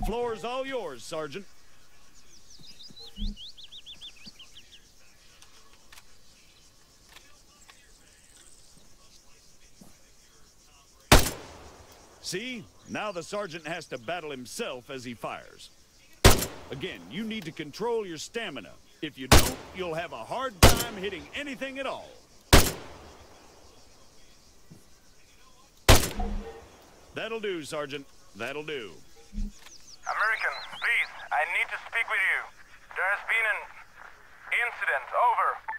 The floor's all yours, Sergeant. See? Now the sergeant has to battle himself as he fires. Again, you need to control your stamina. If you don't, you'll have a hard time hitting anything at all. That'll do, Sergeant. That'll do. American, please, I need to speak with you. There has been an incident. Over.